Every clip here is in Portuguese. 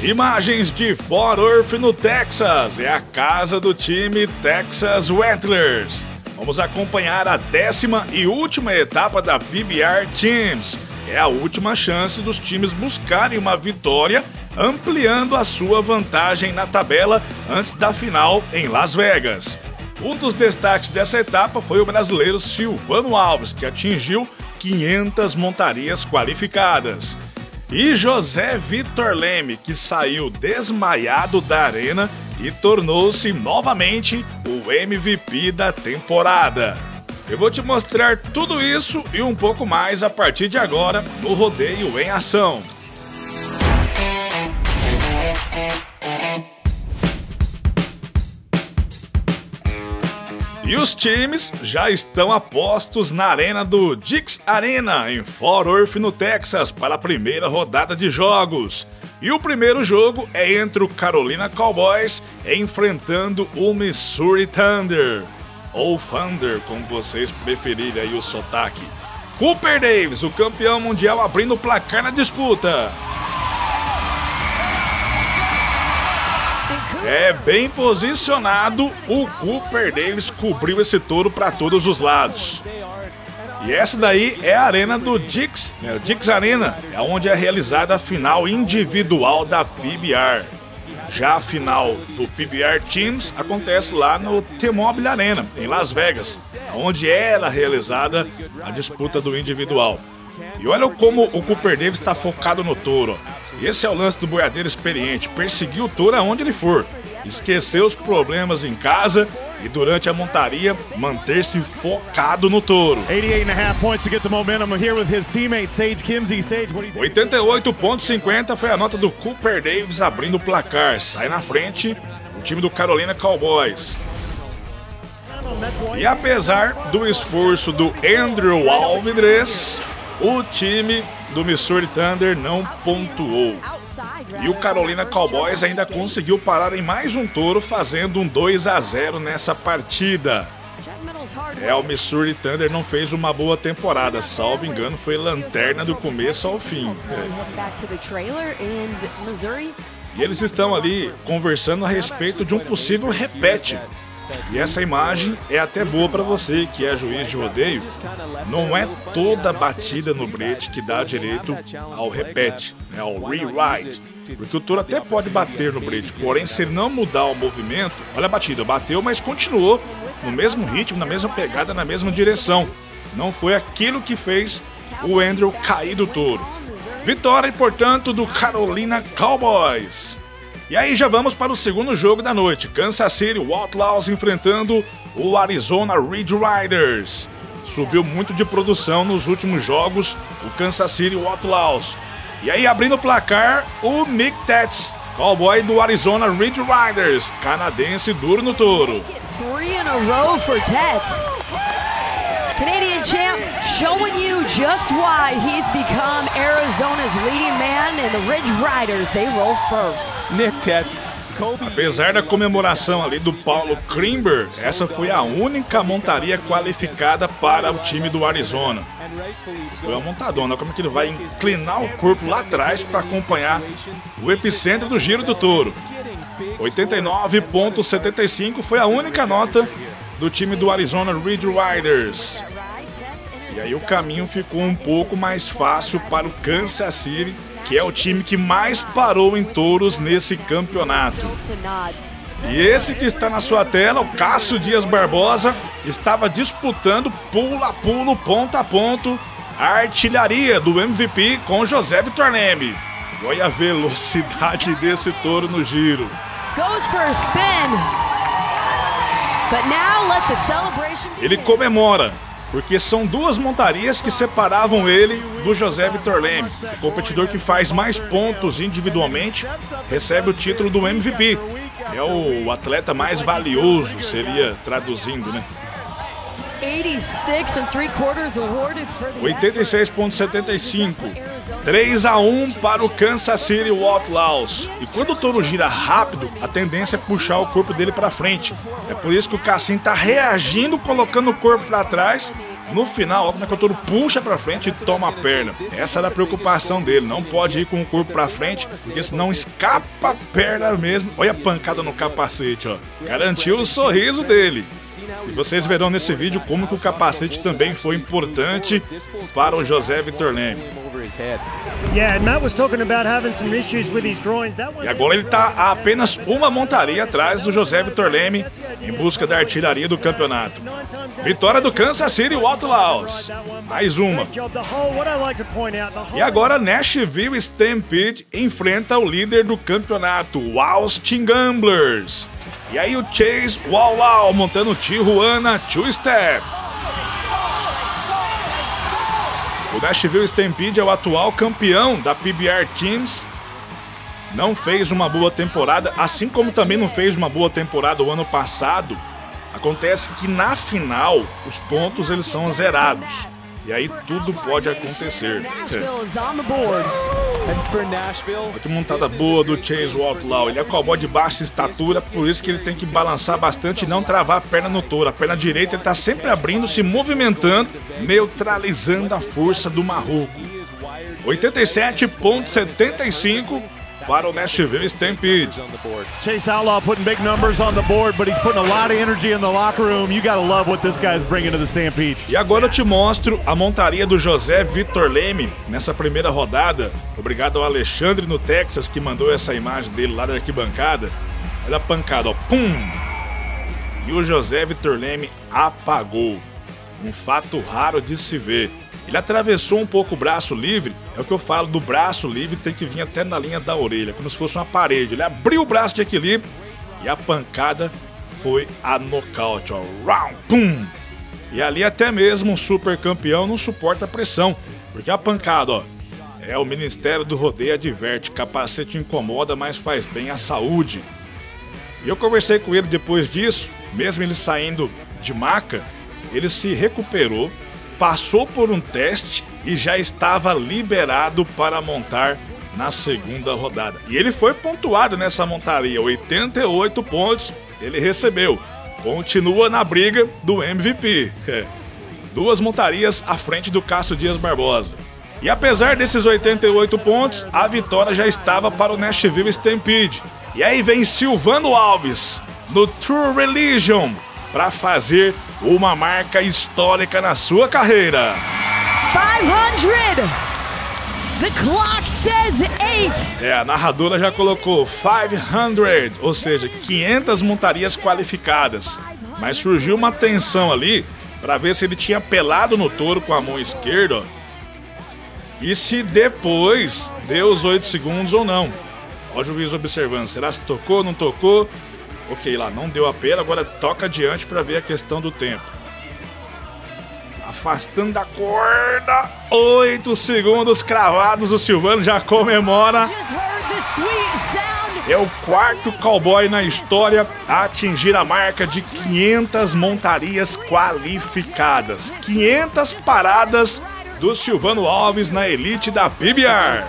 Imagens de Fort Worth, no Texas, é a casa do time Texas Rattlers. Vamos acompanhar a 10ª e última etapa da PBR Teams. É a última chance dos times buscarem uma vitória, ampliando a sua vantagem na tabela antes da final em Las Vegas. Um dos destaques dessa etapa foi o brasileiro Silvano Alves, que atingiu 500 montarias qualificadas. E José Vitor Leme, que saiu desmaiado da arena e tornou-se novamente o MVP da temporada. Eu vou te mostrar tudo isso e um pouco mais a partir de agora no Rodeio em Ação. E os times já estão a postos na arena do Dix Arena, em Fort Worth, no Texas, para a primeira rodada de jogos. E o primeiro jogo é entre o Carolina Cowboys enfrentando o Missouri Thunder. Ou Thunder, como vocês preferirem aí o sotaque. Cooper Davis, o campeão mundial, abrindo o placar na disputa. É bem posicionado, o Cooper Davis cobriu esse touro para todos os lados. E essa daí é a arena do Dix, Dix Arena, é onde é realizada a final individual da PBR. Já a final do PBR Teams acontece lá no T-Mobile Arena, em Las Vegas, onde era realizada a disputa do individual. E olha como o Cooper Davis está focado no touro. Esse é o lance do boiadeiro experiente, perseguir o touro aonde ele for, esquecer os problemas em casa e durante a montaria manter-se focado no touro. 88,50 foi a nota do Cooper Davis abrindo o placar, sai na frente o time do Carolina Cowboys. E apesar do esforço do Andrew Alvidrez, o time do Missouri Thunder não pontuou. E o Carolina Cowboys ainda conseguiu parar em mais um touro, fazendo um 2-0 nessa partida. O Missouri Thunder não fez uma boa temporada, salvo engano foi lanterna do começo ao fim. E eles estão ali conversando a respeito de um possível repete. E essa imagem é até boa para você que é juiz de rodeio. Não é toda batida no brete que dá direito ao repete, ao rewrite. Porque o touro até pode bater no brete, porém se ele não mudar o movimento, olha a batida, bateu, mas continuou no mesmo ritmo, na mesma pegada, na mesma direção. Não foi aquilo que fez o Andrew cair do touro. Vitória, portanto, do Carolina Cowboys. E aí já vamos para o segundo jogo da noite, Kansas City Outlaws enfrentando o Arizona Ridge Riders. Subiu muito de produção nos últimos jogos o Kansas City Outlaws. E aí abrindo o placar, o Nick Tetz, cowboy do Arizona Ridge Riders, canadense duro no touro. 3 in a row for Tetz. Canadian champ showing you just why he's become Arizona's leading man, and the Ridge Riders, they roll first. Nick Tetz. Apesar da comemoração ali do Paulo Krimber, essa foi a única montaria qualificada para o time do Arizona. Foi uma montadona, como que ele vai inclinar o corpo lá atrás para acompanhar o epicentro do giro do touro. 89,75 foi a única nota do time do Arizona Ridge Riders. E aí o caminho ficou um pouco mais fácil para o Kansas City, que é o time que mais parou em touros nesse campeonato. E esse que está na sua tela, o Cássio Dias Barbosa, estava disputando pulo a pulo, ponto a ponto, a artilharia do MVP com José Vitor Leme. Olha a velocidade desse touro no giro. Goes for a spin. Ele comemora, porque são duas montarias que separavam ele do José Vitor Leme. O competidor que faz mais pontos individualmente recebe o título do MVP. É o atleta mais valioso, seria traduzindo, né? 86,75. 3-1 para o Kansas City Outlaws. E quando o touro gira rápido, a tendência é puxar o corpo dele para frente. É por isso que o Cassim está reagindo, colocando o corpo para trás No final, olha como é que o touro puxa pra frente e toma a perna. Essa era a preocupação dele, não pode ir com o corpo pra frente, porque senão escapa a perna mesmo. Olha a pancada no capacete, ó. Garantiu o sorriso dele. E vocês verão nesse vídeo como que o capacete também foi importante para o José Victor Leme. E agora ele tá a apenas uma montaria atrás do José Victor Leme em busca da artilharia do campeonato. Vitória do Kansas City Outlaws. Mais uma. E agora Nashville Stampede enfrenta o líder do campeonato, o Austin Gamblers. E aí o Chase Wallau montando o Tijuana Two Step. O Nashville Stampede é o atual campeão da PBR Teams. Não fez uma boa temporada, assim como também não fez uma boa temporada o ano passado. Acontece que na final os pontos eles são zerados. E aí tudo pode acontecer. Olha que montada boa do Chase Outlaw. Ele é cowboy de baixa estatura, por isso que ele tem que balançar bastante e não travar a perna no touro. A perna direita ele está sempre abrindo, se movimentando, neutralizando a força do marroco. 87,75 para o Nashville Stampede. Chase Outlaw putting big numbers on the board, but he's putting a lot of energy in the locker room. You gotta love what this guy's bringing to the Stampede. E agora eu te mostro a montaria do José Victor Leme nessa primeira rodada. Obrigado ao Alexandre no Texas que mandou essa imagem dele lá da arquibancada. Olha a pancada, ó, pum! E o José Victor Leme apagou. Um fato raro de se ver. Ele atravessou um pouco o braço livre, é o que eu falo do braço livre, tem que vir até na linha da orelha, como se fosse uma parede. Ele abriu o braço de equilíbrio e a pancada foi a nocaute, ó, round, pum! E ali até mesmo um super campeão não suporta a pressão, porque a pancada, ó, é o Ministério do Rodeio adverte, capacete incomoda, mas faz bem à saúde. E eu conversei com ele depois disso, mesmo ele saindo de maca, ele se recuperou, passou por um teste e já estava liberado para montar na segunda rodada. E ele foi pontuado nessa montaria, 88 pontos ele recebeu. Continua na briga do MVP. Duas montarias à frente do Cássio Dias Barbosa. E apesar desses 88 pontos, a vitória já estava para o Nashville Stampede. E aí vem Silvano Alves no True Religion para fazer uma marca histórica na sua carreira. 500! The clock says 8! A narradora já colocou 500, ou seja, 500 montarias qualificadas. Mas surgiu uma tensão ali para ver se ele tinha pelado no touro com a mão esquerda, ó, e se depois deu os 8 segundos ou não. Olha o juiz observando, será que tocou, não tocou? Ok, lá não deu a pela, agora toca adiante para ver a questão do tempo. Afastando da corda, 8 segundos cravados, o Silvano já comemora. É o quarto cowboy na história a atingir a marca de 500 montarias qualificadas. 500 paradas do Silvano Alves na elite da PBR.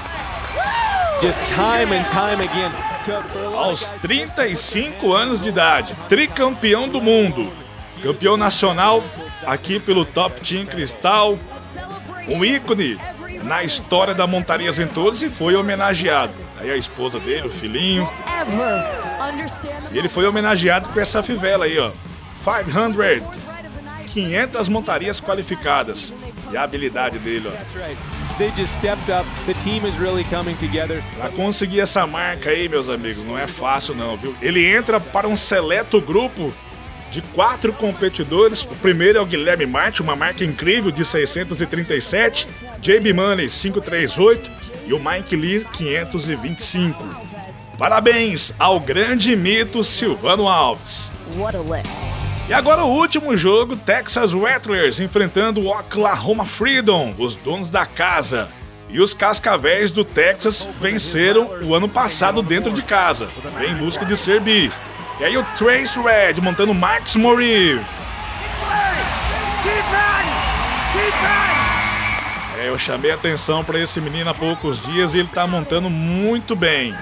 Aos 35 anos de idade, tricampeão do mundo, campeão nacional aqui pelo Top Team Cristal, um ícone na história da Montarias em Touros e foi homenageado. Aí a esposa dele, o filhinho, e ele foi homenageado com essa fivela aí, ó, 500 montarias qualificadas. E a habilidade dele, ó. Pra conseguir essa marca aí, meus amigos, não é fácil não, viu? Ele entra para um seleto grupo de 4 competidores. O primeiro é o Guilherme Martin, uma marca incrível de 637, JB Money 538 e o Mike Lee 525. Parabéns ao grande mito Silvano Alves. What a list. E agora o último jogo, Texas Rattlers enfrentando o Oklahoma Freedom, os donos da casa. E os Cascavéis do Texas venceram o ano passado dentro de casa, em busca de ser bi. E aí o Trace Red montando Max Morive. Eu chamei atenção para esse menino há poucos dias e ele tá montando muito bem.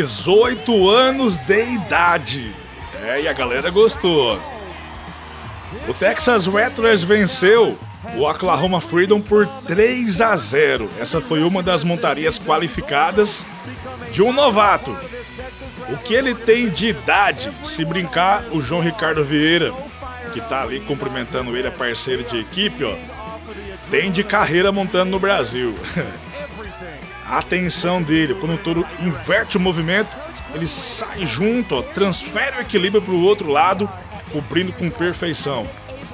18 anos de idade. E a galera gostou. O Texas Rattlers venceu o Oklahoma Freedom por 3-0. Essa foi uma das montarias qualificadas de um novato. O que ele tem de idade, se brincar, o João Ricardo Vieira, que tá ali cumprimentando ele, é parceiro de equipe, ó, tem de carreira montando no Brasil. A atenção dele, quando o touro inverte o movimento, ele sai junto, ó, transfere o equilíbrio para o outro lado, cobrindo com perfeição.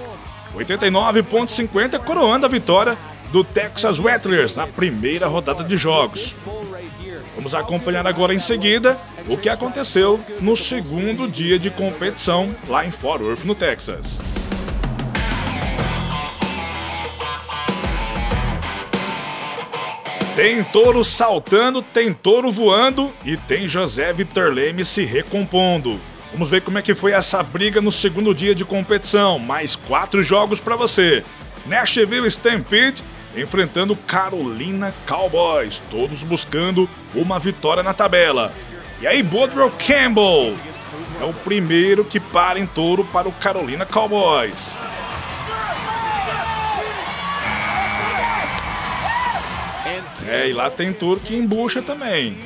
89,50 coroando a vitória do Texas Rattlers na primeira rodada de jogos. Vamos acompanhar agora em seguida o que aconteceu no segundo dia de competição lá em Fort Worth, no Texas. Tem touro saltando, tem touro voando e tem José Vitor Leme se recompondo. Vamos ver como é que foi essa briga no segundo dia de competição. Mais 4 jogos para você. Nashville Stampede enfrentando Carolina Cowboys, todos buscando uma vitória na tabela. E aí Woodrow Campbell é o primeiro que para em touro para o Carolina Cowboys. E lá tem touro que embucha também.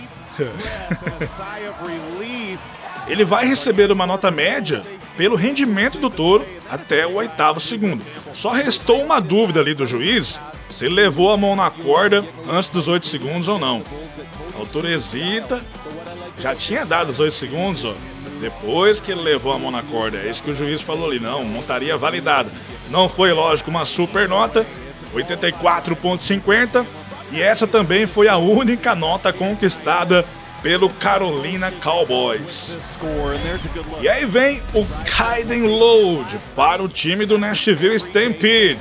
Ele vai receber uma nota média pelo rendimento do touro até o 8º segundo. Só restou uma dúvida ali do juiz, se ele levou a mão na corda antes dos 8 segundos ou não. O touro hesita, já tinha dado os 8 segundos, ó, depois que ele levou a mão na corda. É isso que o juiz falou ali, não, montaria validada. Não foi, lógico, uma super nota, 84,50. E essa também foi a única nota conquistada pelo Carolina Cowboys. E aí vem o Kaiden Load para o time do Nashville Stampede.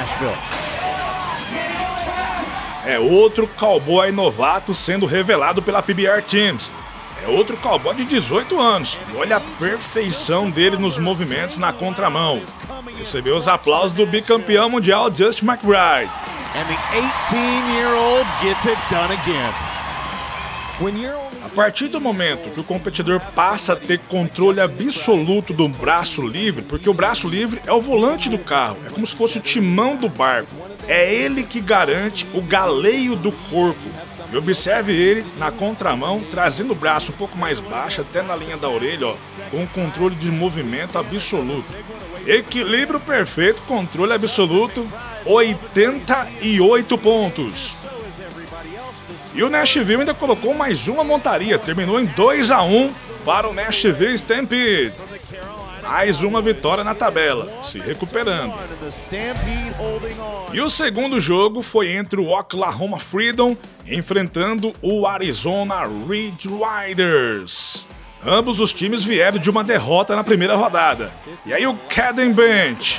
É outro cowboy novato sendo revelado pela PBR Teams. É outro cowboy de 18 anos. E olha a perfeição dele nos movimentos na contramão. Recebeu os aplausos do bicampeão mundial Justin McBride. And the 18-year-old gets it done again. A partir do momento que o competidor passa a ter controle absoluto do braço livre, porque o braço livre é o volante do carro, é como se fosse o timão do barco. É ele que garante o galeio do corpo. E observe ele na contramão, trazendo o braço um pouco mais baixo, até na linha da orelha, ó, com um controle de movimento absoluto. Equilíbrio perfeito, controle absoluto, 88 pontos. E o Nashville ainda colocou mais uma montaria, terminou em 2-1 para o Nashville Stampede. Mais uma vitória na tabela, se recuperando. E o segundo jogo foi entre o Oklahoma Freedom enfrentando o Arizona Ridge Riders. Ambos os times vieram de uma derrota na primeira rodada. E aí o Caden Bench.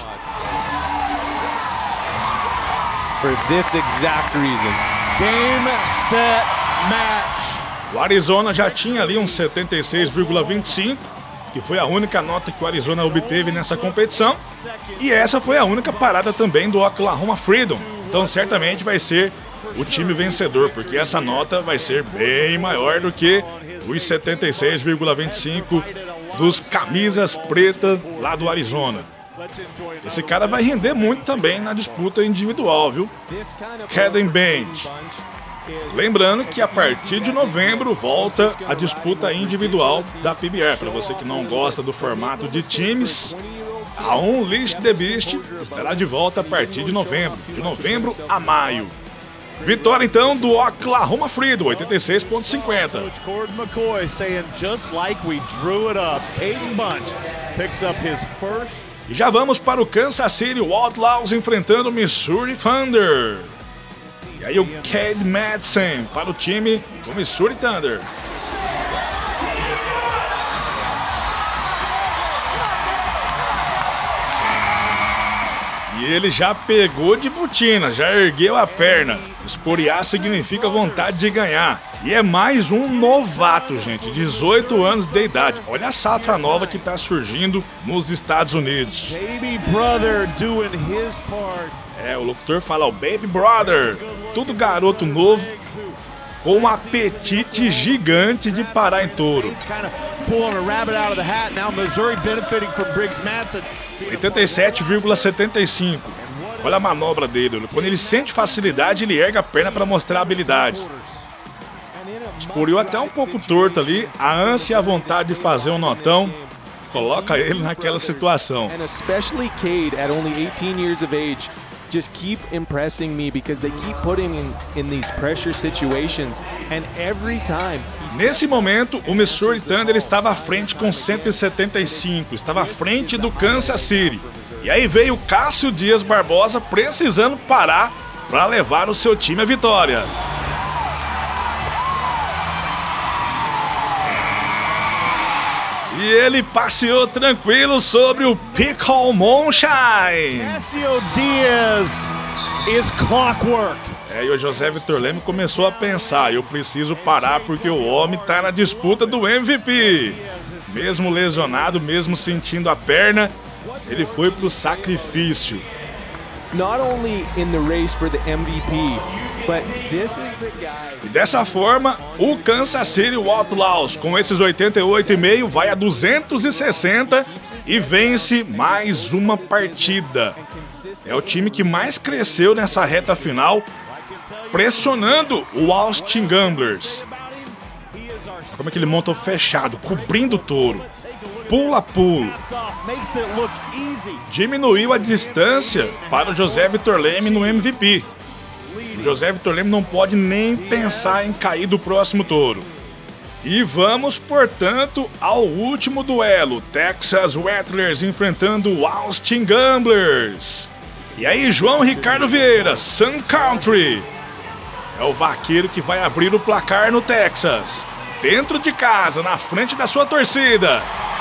For this exact reason. Game, set, match. O Arizona já tinha ali um 76,25, que foi a única nota que o Arizona obteve nessa competição. E essa foi a única parada também do Oklahoma Freedom. Então certamente vai ser o time vencedor, porque essa nota vai ser bem maior do que os 76,25 dos camisas pretas lá do Arizona. Esse cara vai render muito também na disputa individual, viu? Caden Bench. Lembrando que a partir de novembro volta a disputa individual da PBR. Para você que não gosta do formato de times, a Unleashed the Beast estará de volta a partir de novembro a maio. Vitória então do Oklahoma Freedom, 86,50. Coach Gordon McCoy saying just like we drew it up. Caden Bunch picks up his first. E já vamos para o Kansas City Outlaws enfrentando o Missouri Thunder. E aí o Cade Madsen para o time do Missouri Thunder. E ele já pegou de botina, já ergueu a perna. Esporear significa vontade de ganhar. E é mais um novato, gente, 18 anos de idade. Olha a safra nova que está surgindo nos Estados Unidos. Baby brother doing his part. É, o locutor fala o Baby Brother. Tudo garoto novo, com um apetite gigante de parar em touro. 87,75. Olha a manobra dele. Quando ele sente facilidade, ele ergue a perna para mostrar a habilidade. Esporiu até um pouco torto ali. A ânsia e a vontade de fazer um notão coloca ele naquela situação. Just keep impressing me because they keep putting in these pressure situations and every time. Nesse momento, o Missouri Thunder estava à frente com 175, estava à frente do Kansas City. E aí veio o Cássio Dias Barbosa precisando parar para levar o seu time à vitória. E ele passeou tranquilo sobre o Pickle Moonshine. Cássio Dias is clockwork. E o José Vitor Leme começou a pensar, eu preciso parar porque o homem tá na disputa do MVP. Mesmo lesionado, mesmo sentindo a perna, ele foi pro sacrifício. Not only in the race for the MVP, but this is the guy. E dessa forma, o Kansas City Outlaws, com esses 88,5, vai a 260 e vence mais uma partida. É o time que mais cresceu nessa reta final, pressionando o Austin Gamblers. Como é que ele monta o fechado, cobrindo o touro. Pula a pulo. Diminuiu a distância para o José Vitor Leme no MVP. O José Vitor Leme não pode nem pensar em cair do próximo touro. E vamos, portanto, ao último duelo. Texas Rattlers enfrentando o Austin Gamblers. E aí, João Ricardo Vieira, Sun Country. É o vaqueiro que vai abrir o placar no Texas. Dentro de casa, na frente da sua torcida.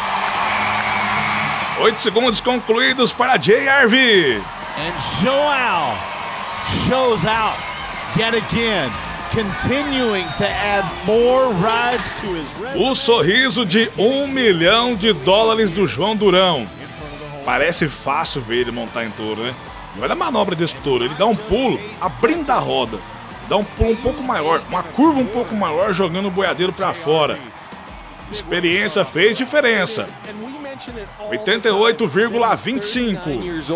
8 segundos concluídos para JRV. And Joao shows out yet again, continuing to add more rides to his resume. O sorriso de $1 milhão do João Durão. Parece fácil ver ele montar em touro, né? E olha a manobra desse touro, ele dá um pulo abrindo a roda. Dá um pulo um pouco maior, uma curva um pouco maior, jogando o boiadeiro para fora. Experiência fez diferença. 88,25.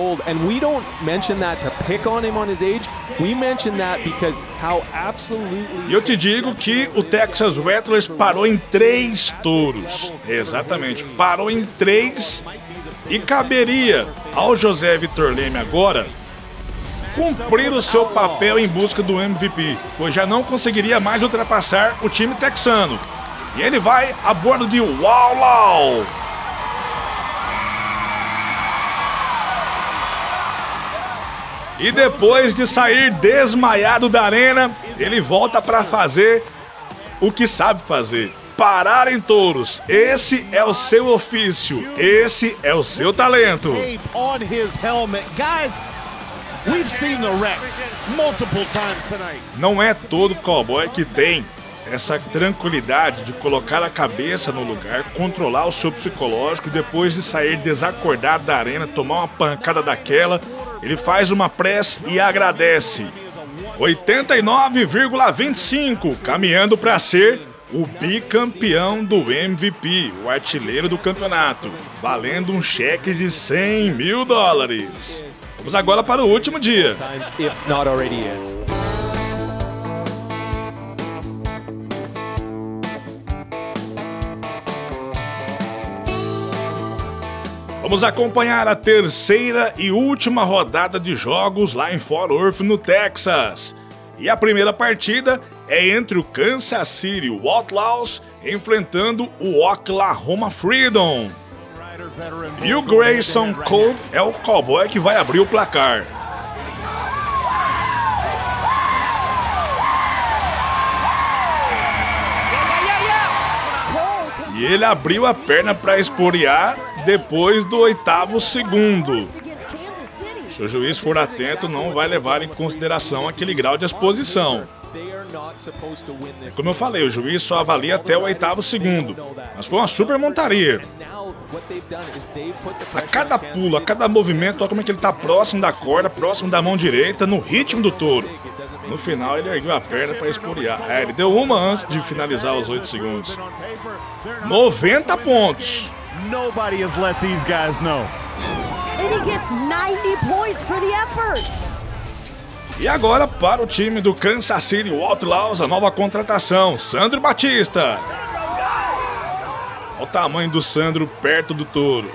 E eu te digo que o Texas Rattlers parou em 3 touros. Exatamente, parou em 3. E caberia ao José Vitor Leme agora cumprir o seu papel em busca do MVP, pois já não conseguiria mais ultrapassar o time texano. E ele vai a bordo de Outlaw. E depois de sair desmaiado da arena, ele volta para fazer o que sabe fazer: parar em touros. Esse é o seu ofício, esse é o seu talento. Não é todo cowboy que tem essa tranquilidade de colocar a cabeça no lugar, controlar o seu psicológico e depois de sair desacordado da arena, tomar uma pancada daquela, ele faz uma prece e agradece. 89,25, caminhando para ser o bicampeão do MVP, o artilheiro do campeonato, valendo um cheque de $100 mil. Vamos agora para o último dia. Vamos acompanhar a terceira e última rodada de jogos lá em Fort Worth, no Texas. E a primeira partida é entre o Kansas City Outlaws enfrentando o Oklahoma Freedom. E o Grayson Cole é o cowboy que vai abrir o placar. E ele abriu a perna para esporear depois do 8º segundo. Se o juiz for atento, não vai levar em consideração aquele grau de exposição. É como eu falei, o juiz só avalia até o 8º segundo. Mas foi uma super montaria. A cada pulo, a cada movimento, olha como é que ele está próximo da corda, próximo da mão direita, no ritmo do touro. No final ele ergueu a perna para esporiar. Ele deu uma antes de finalizar os 8 segundos. 90 pontos. Nobody has let these guys know. And he gets 90 points for the effort. E agora para o time do Kansas City Outlaws, a nova contratação, Sandro Batista. Olha o tamanho do Sandro perto do touro.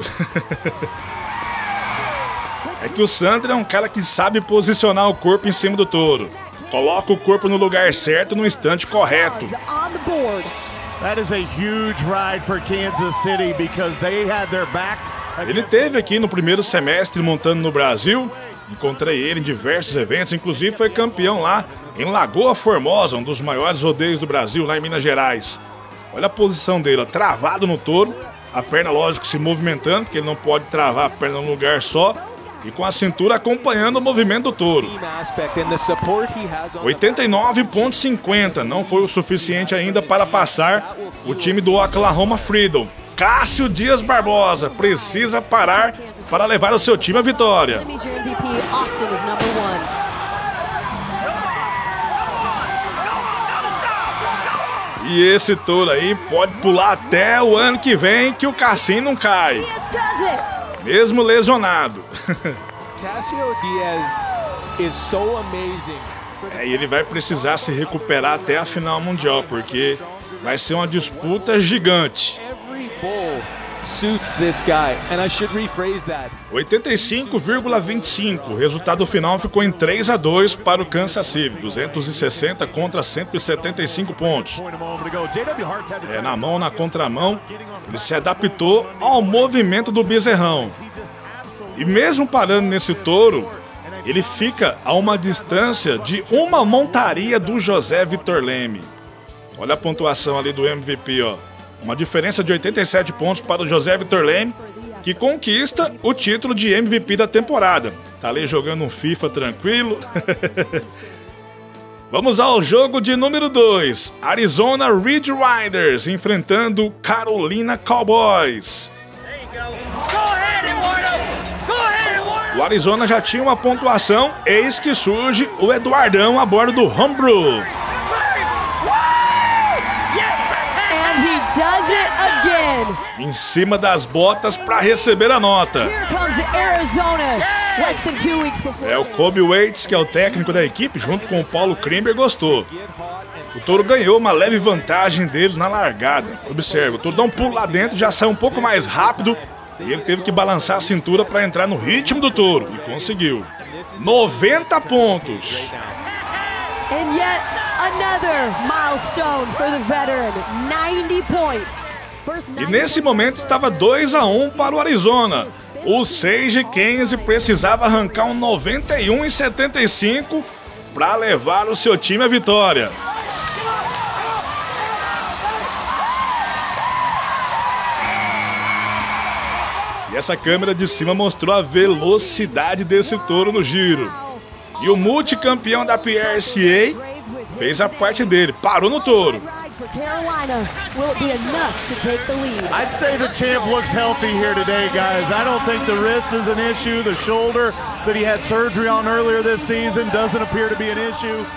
É que o Sandro é um cara que sabe posicionar o corpo em cima do touro. Coloca o corpo no lugar certo no instante correto. That is a huge ride for Kansas City because they had their backs. Ele esteve aqui no primeiro semestre montando no Brasil. Encontrei ele em diversos eventos, inclusive foi campeão lá em Lagoa Formosa, um dos maiores rodeios do Brasil, lá em Minas Gerais. Olha a posição dele, ó, travado no touro, a perna, lógico, se movimentando, porque ele não pode travar a perna num lugar só, e com a cintura acompanhando o movimento do touro. 89,50, não foi o suficiente ainda para passar o time do Oklahoma Freedom. Cássio Dias Barbosa precisa parar para levar o seu time à vitória. E esse touro aí pode pular até o ano que vem que o Cassim não cai. Mesmo lesionado. Cássio Dias is so amazing. E ele vai precisar se recuperar até a final mundial, porque vai ser uma disputa gigante. 85,25. O resultado final ficou em 3-2 para o Kansas City. 260 contra 175 pontos. Na mão, na contramão, ele se adaptou ao movimento do bezerrão. E mesmo parando nesse touro, ele fica a uma distância de uma montaria do José Vitor Leme. Olha a pontuação ali do MVP, ó. Uma diferença de 87 pontos para o José Vitor Leme, que conquista o título de MVP da temporada. Tá ali jogando um FIFA tranquilo. Vamos ao jogo de número 2. Arizona Ridge Riders enfrentando Carolina Cowboys. O Arizona já tinha uma pontuação, eis que surge o Eduardão a bordo do Homebrew. Does it again. Em cima das botas para receber a nota. Here comes Arizona. Less than 2 weeks before. O Kobe Waits, que é o técnico da equipe, junto com o Paulo Krimber, gostou. O touro ganhou uma leve vantagem dele na largada. Observe, o touro dá um pulo lá dentro, já sai um pouco mais rápido e ele teve que balançar a cintura para entrar no ritmo do touro e conseguiu. 90 pontos. And yet another milestone for the veteran, 90 points. E nesse momento estava 2-1 para o Arizona. O Sage Kenzie precisava arrancar um 91,75 para levar o seu time à vitória. E essa câmera de cima mostrou a velocidade desse touro no giro. E o multicampeão da PRCA fez a parte dele, parou no touro. I'd say the champ looks healthy here today, guys. I don't think the wrist is an issue. The shoulder that he had surgery on earlier this season doesn't appear to be an issue.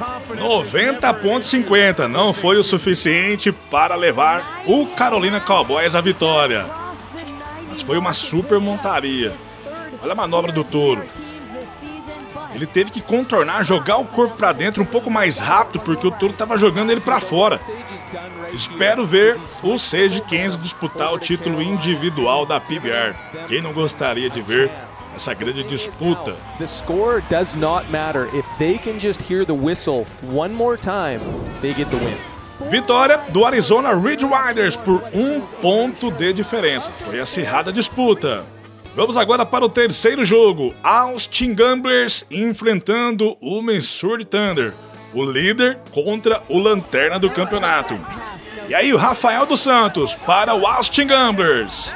90,50 não foi o suficiente para levar o Carolina Cowboys à vitória. Mas foi uma super montaria. Olha a manobra do touro. Ele teve que contornar, jogar o corpo para dentro um pouco mais rápido, porque o touro estava jogando ele para fora. Espero ver o Sage Kenzie disputar o título individual da PBR. Quem não gostaria de ver essa grande disputa? The score does not matter. If they can just hear the whistle one more time, they get the win. Vitória do Arizona Ridge Riders por 1 ponto de diferença. Foi acirrada a disputa. Vamos agora para o terceiro jogo. Austin Gamblers enfrentando o Missouri Thunder. O líder contra o lanterna do campeonato. E aí o Rafael dos Santos para o Austin Gamblers.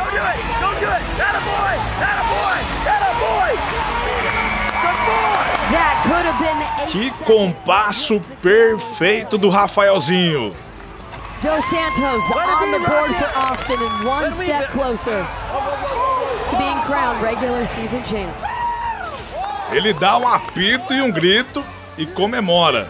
Que compasso perfeito do Rafaelzinho. Dos Santos on the board for Austin and one step closer to being crowned regular season champs. Ele dá um apito e um grito e comemora.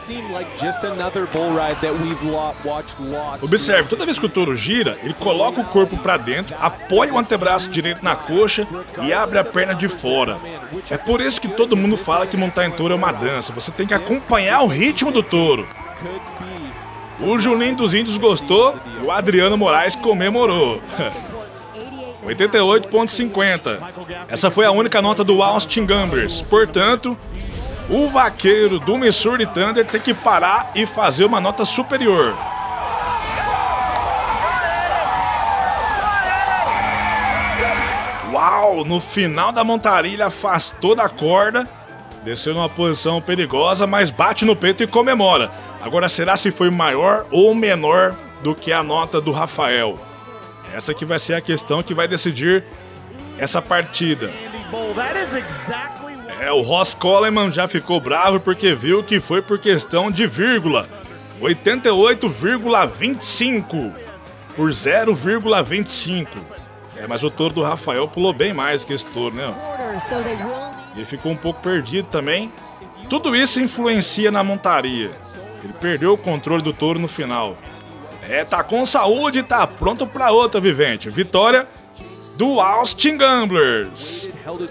Observe, toda vez que o touro gira, ele coloca o corpo para dentro, apoia o antebraço direito na coxa e abre a perna de fora. É por isso que todo mundo fala que montar em touro é uma dança. Você tem que acompanhar o ritmo do touro. O Juninho dos Índios gostou e o Adriano Moraes comemorou. 88,50. Essa foi a única nota do Austin Gamblers. Portanto, o vaqueiro do Missouri Thunder tem que parar e fazer uma nota superior. Uau! No final da montaria ele afastou da corda, desceu numa posição perigosa, mas bate no peito e comemora. Agora, será se foi maior ou menor do que a nota do Rafael? Essa que vai ser a questão que vai decidir essa partida. O Ross Coleman já ficou bravo porque viu que foi por questão de vírgula. 88,25 por 0,25. Mas o touro do Rafael pulou bem mais que esse touro, né? Ele ficou um pouco perdido também. Tudo isso influencia na montaria. Ele perdeu o controle do touro no final. Tá com saúde e tá pronto para outra, Vivente. Vitória do Austin Gamblers.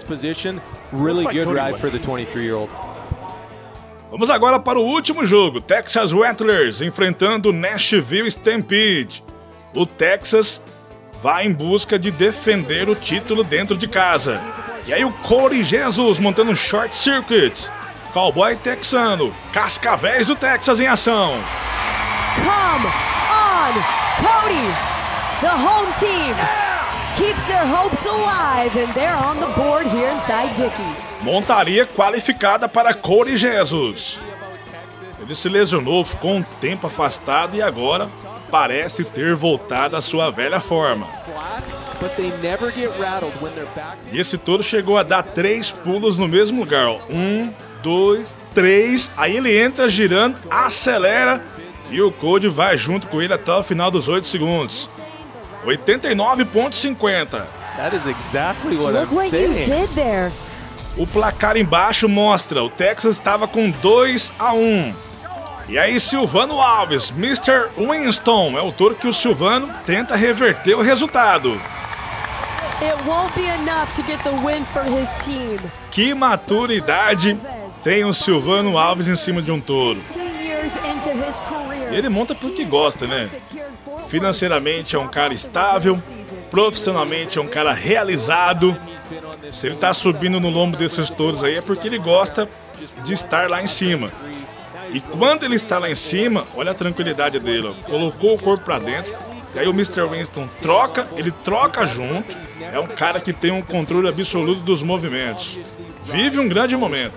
Vamos agora para o último jogo. Texas Rattlers enfrentando Nashville Stampede. O Texas vai em busca de defender o título dentro de casa. E aí o Cody Jesus montando um short circuit. Cowboy texano. Cascavéis do Texas em ação. Come on, Cody! The home team keeps their hopes alive and they're on the board here inside Dickies. Montaria qualificada para Cody Jesus. Ele se lesionou, ficou um tempo afastado e agora parece ter voltado à sua velha forma. E esse touro chegou a dar 3 pulos no mesmo lugar. 1, 2, 3. Aí ele entra girando, acelera e o Cody vai junto com ele até o final dos 8 segundos. 89,50. O placar embaixo mostra, o Texas estava com 2-1. E aí Silvano Alves, Mr. Winston, é o touro que o Silvano tenta reverter o resultado. Que maturidade tem o Silvano Alves em cima de um touro. Ele monta porque gosta, né? Financeiramente é um cara estável, profissionalmente é um cara realizado. Se ele tá subindo no lombo desses touros aí é porque ele gosta de estar lá em cima. E quando ele está lá em cima, olha a tranquilidade dele, ó. Colocou o corpo pra dentro. E aí o Mr. Winston troca, ele troca junto. É um cara que tem um controle absoluto dos movimentos. Vive um grande momento.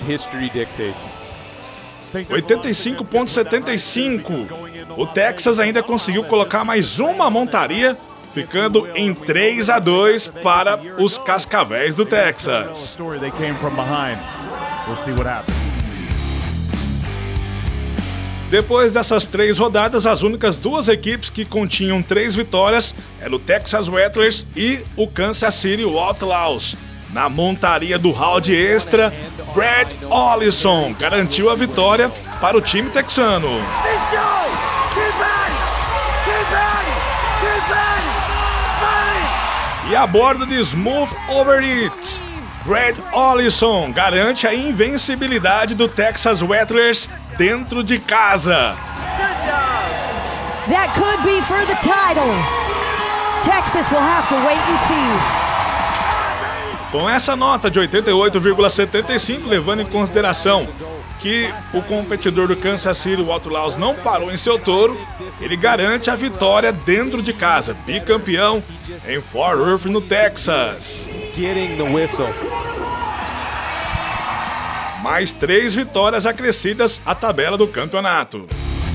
85,75. O Texas ainda conseguiu colocar mais uma montaria, ficando em 3-2 para os Cascavéis do Texas. Depois dessas 3 rodadas, as únicas 2 equipes que continham 3 vitórias eram o Texas Rattlers e o Kansas City Outlaws. Na montaria do round extra, Brad Ollison garantiu a vitória para o time texano. E a bordo de Smooth Over It, Brad Ollison garante a invencibilidade do Texas Rattlers dentro de casa. That could be for the title. Texas will have to wait and see. Com essa nota de 88,75, levando em consideração que o competidor do Kansas City, o Outlaws, não parou em seu touro, ele garante a vitória dentro de casa, bicampeão em Fort Worth, no Texas. Mais 3 vitórias acrescidas à tabela do campeonato.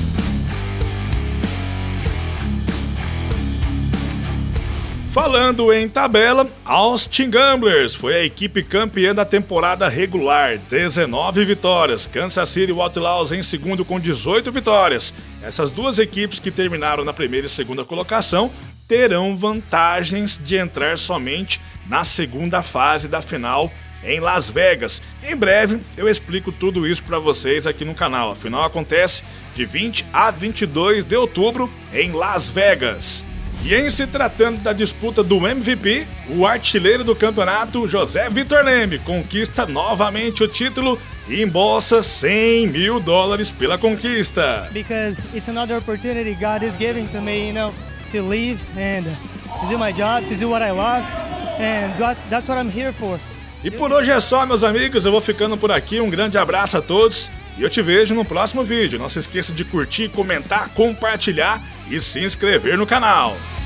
Falando em tabela, Austin Gamblers foi a equipe campeã da temporada regular, 19 vitórias. Kansas City Outlaws em segundo com 18 vitórias. Essas 2 equipes que terminaram na primeira e segunda colocação terão vantagens de entrar somente na segunda fase da final em Las Vegas. Em breve eu explico tudo isso para vocês aqui no canal. Afinal, acontece de 20 a 22 de outubro em Las Vegas. E em se tratando da disputa do MVP, o artilheiro do campeonato, José Victor Leme, conquista novamente o título e embolsa $100 mil pela conquista. Because it's another opportunity God is giving to me, you know, to live and to do my job, to do what I love, and that's what I'm here for. E por hoje é só, meus amigos, eu vou ficando por aqui, um grande abraço a todos e eu te vejo no próximo vídeo. Não se esqueça de curtir, comentar, compartilhar e se inscrever no canal.